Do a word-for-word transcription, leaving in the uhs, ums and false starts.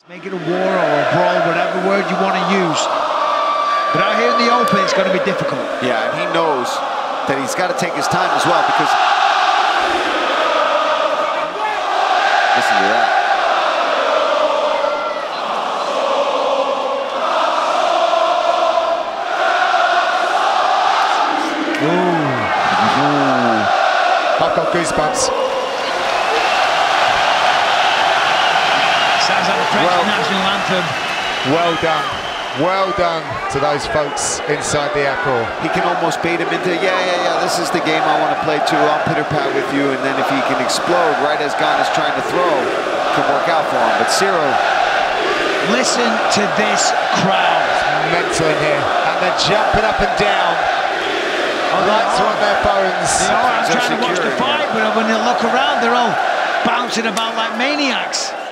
Make it a war or a brawl, whatever word you want to use. But out here in the open, it's going to be difficult. Yeah, and he knows that he's got to take his time as well, because listen to that. Ooh. Ooh. I've got goosebumps. Sounds like the French well, national anthem. Well done. Well done to those folks inside the airport. He can almost bait him into, yeah, yeah, yeah, this is the game I want to play too. I'll pitter-pat with you, and then if he can explode right as Gane is trying to throw, it can work out for him. But Ciryl, listen to this crowd. It's mental in here, and they're jumping up and down. Oh, lights are on their phones. They are. I'm trying to watch the fight, but when they look around, they're all bouncing about like maniacs.